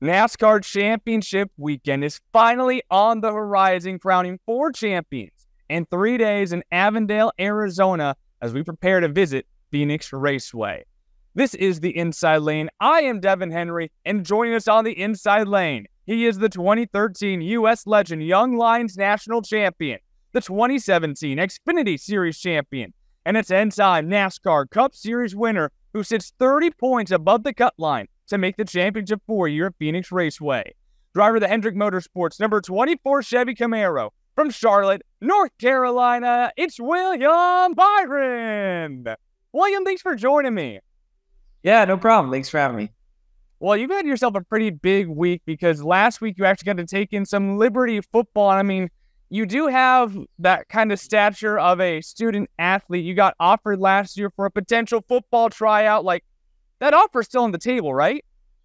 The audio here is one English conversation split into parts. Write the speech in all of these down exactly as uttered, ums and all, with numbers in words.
NASCAR Championship weekend is finally on the horizon, crowning four champions in three days in Avondale, Arizona, as we prepare to visit Phoenix Raceway. This is the Inside Lane. I am Devin Henry, and joining us on the Inside Lane, he is the twenty thirteen U S Legend Young Lions National Champion, the twenty seventeen Xfinity Series Champion, and a ten-time NASCAR Cup Series winner who sits thirty points above the cut line to make the championship four year at Phoenix Raceway. Driver of the Hendrick Motorsports number twenty-four Chevy Camaro from Charlotte, North Carolina, it's William Byron. William, thanks for joining me. Yeah, no problem. Thanks for having me. Well, you've had yourself a pretty big week because last week you actually got to take in some Liberty football. I mean, you do have that kind of stature of a student athlete. You got offered last year for a potential football tryout. Like, that offer's still on the table, right?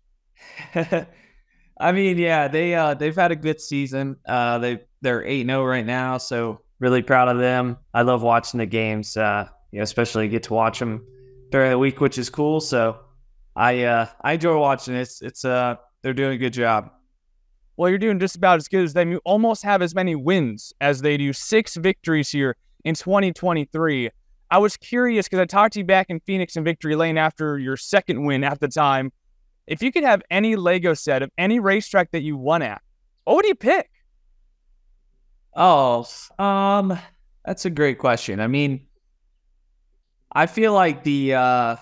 I mean, yeah, they uh, they've had a good season. Uh, they they're eight and zero right now, so really proud of them. I love watching the games. Uh, you know, especially get to watch them during the week, which is cool. So I uh, I enjoy watching it. It's it's uh they're doing a good job. Well, you're doing just about as good as them. You almost have as many wins as they do. Six victories here in twenty twenty-three. I was curious because I talked to you back in Phoenix and Victory Lane after your second win at the time. If you could have any Lego set of any racetrack that you won at, what would you pick? Oh, um, that's a great question. I mean, I feel like the uh,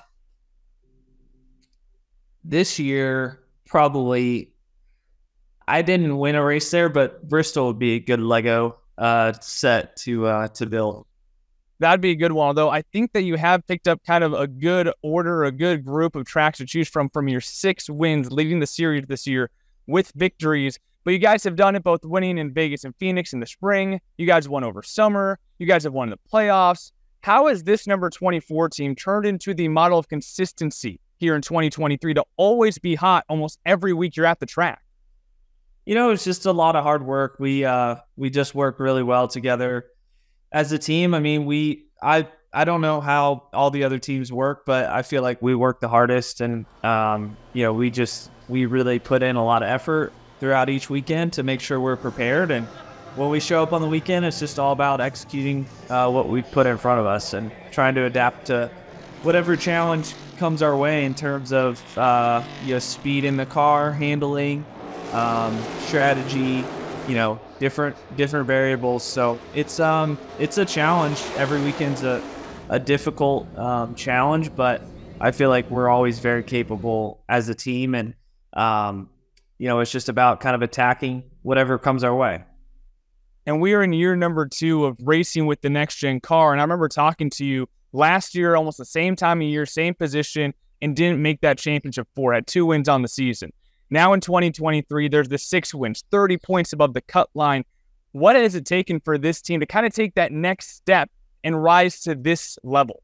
this year probably I didn't win a race there, but Bristol would be a good Lego uh, set to uh, to build. That'd be a good one, although I think that you have picked up kind of a good order, a good group of tracks to choose from from your six wins leading the series this year with victories. But you guys have done it both winning in Vegas and Phoenix in the spring. You guys won over summer. You guys have won the playoffs. How has this number twenty-four team turned into the model of consistency here in twenty twenty-three to always be hot almost every week you're at the track? You know, it's just a lot of hard work. We uh, we just work really well together as a team. I mean, we I I don't know how all the other teams work, but I feel like we work the hardest, and um, you know, we just we really put in a lot of effort throughout each weekend to make sure we're prepared. And when we show up on the weekend, it's just all about executing uh, what we've put in front of us and trying to adapt to whatever challenge comes our way in terms of uh, you know, speed in the car, handling, um, strategy, you know, different different variables. So it's um it's a challenge. Every weekend's a a difficult um, challenge, but I feel like we're always very capable as a team, and um you know, it's just about kind of attacking whatever comes our way. And we are in year number two of racing with the next gen car. And I remember talking to you last year, almost the same time of year, same position, and didn't make that championship four. Had two wins on the season. Now in twenty twenty-three, there's the six wins, thirty points above the cut line. What has it taken for this team to kind of take that next step and rise to this level?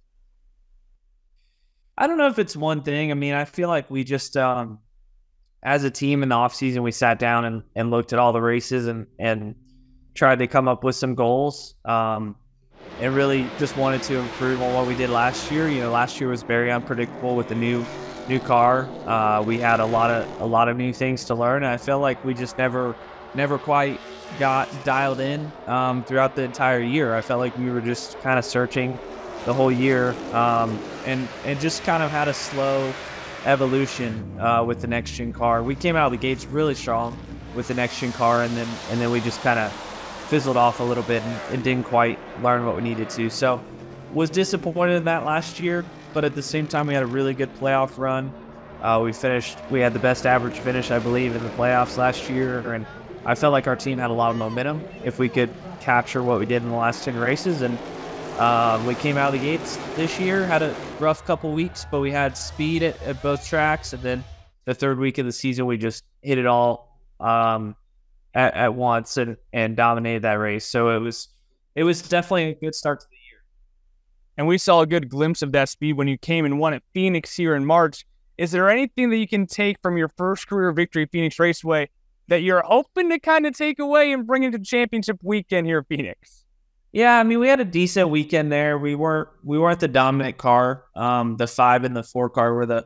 I don't know if it's one thing. I mean, I feel like we just, um, as a team in the offseason, we sat down and, and looked at all the races and, and tried to come up with some goals, um, and really just wanted to improve on what we did last year. You know, last year was very unpredictable with the new new car. Uh, we had a lot of a lot of new things to learn, and I felt like we just never never quite got dialed in um, throughout the entire year. I felt like we were just kind of searching the whole year, um, and and just kind of had a slow evolution uh, with the next gen car. We came out of the gates really strong with the next gen car, and then and then we just kind of fizzled off a little bit and, and didn't quite learn what we needed to. So was disappointed in that last year, but at the same time we had a really good playoff run. Uh, we finished, we had the best average finish, I believe, in the playoffs last year, and I felt like our team had a lot of momentum if we could capture what we did in the last ten races. And Uh, we came out of the gates this year, had a rough couple weeks, but we had speed at, at both tracks. And then the third week of the season, we just hit it all um, at, at once and, and dominated that race. So it was it was definitely a good start to the year. And we saw a good glimpse of that speed when you came and won at Phoenix here in March. Is there anything that you can take from your first career victory at Phoenix Raceway that you're hoping to kind of take away and bring into championship weekend here at Phoenix? Yeah, I mean, we had a decent weekend there. We weren't we weren't the dominant car. Um, the five and the four car were the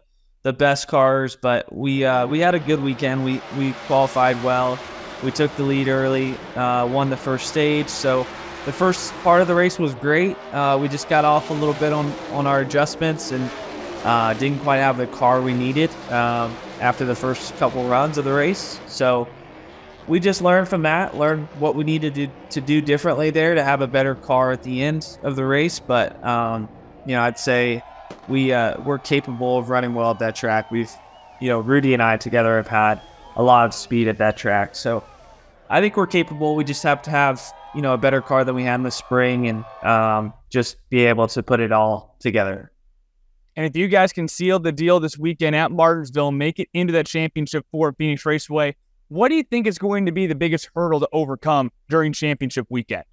the best cars, but we uh, we had a good weekend. We we qualified well. We took the lead early, uh, won the first stage. So the first part of the race was great. Uh, we just got off a little bit on on our adjustments and uh, didn't quite have the car we needed um, after the first couple runs of the race. So we just learned from that, learned what we needed to, to do differently there to have a better car at the end of the race. But, um, you know, I'd say we, uh, we're capable of running well at that track. We've, you know, Rudy and I together have had a lot of speed at that track. So I think we're capable. We just have to have, you know, a better car than we had in the spring and um, just be able to put it all together. And if you guys can seal the deal this weekend at Martinsville, make it into that championship for Phoenix Raceway, what do you think is going to be the biggest hurdle to overcome during championship weekend?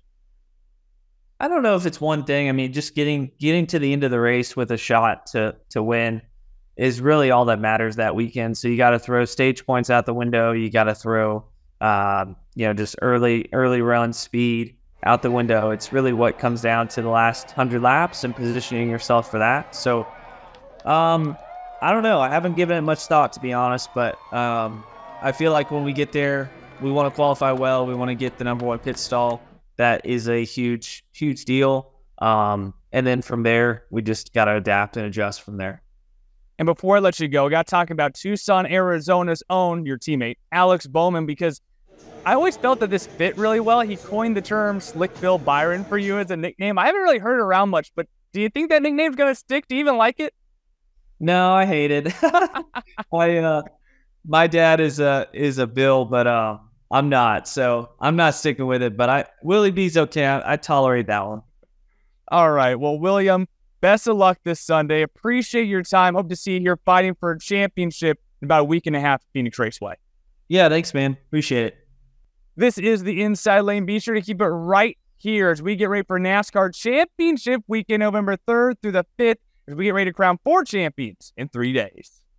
I don't know if it's one thing. I mean, just getting getting to the end of the race with a shot to to win is really all that matters that weekend. So you got to throw stage points out the window. You got to throw, um, you know, just early early run speed out the window. It's really what comes down to the last hundred laps and positioning yourself for that. So, um, I don't know. I haven't given it much thought, to be honest, but um. I feel like when we get there, we want to qualify well. We want to get the number one pit stall. That is a huge, huge deal. Um, and then from there, we just got to adapt and adjust from there. And before I let you go, I got to talk about Tucson, Arizona's own, your teammate, Alex Bowman, because I always felt that this fit really well. He coined the term Slick Bill Byron for you as a nickname. I haven't really heard it around much, but do you think that nickname's going to stick? Do you even like it? No, I hate it. I, uh, My dad is a is a Bill, but uh, I'm not, so I'm not sticking with it. But I Willie B's okay. I, I tolerate that one. All right. Well, William, best of luck this Sunday. Appreciate your time. Hope to see you here fighting for a championship in about a week and a half at Phoenix Raceway. Yeah, thanks, man. Appreciate it. This is the Inside Lane. Be sure to keep it right here as we get ready for NASCAR Championship Weekend, November third through the fifth, as we get ready to crown four champions in three days.